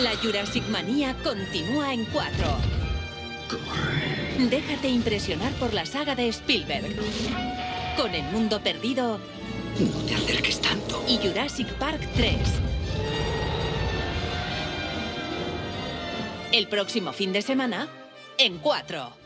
La Jurassic Manía continúa en 4. Déjate impresionar por la saga de Spielberg. Con El Mundo Perdido... No te acerques tanto. Y Jurassic Park 3. El próximo fin de semana, en 4.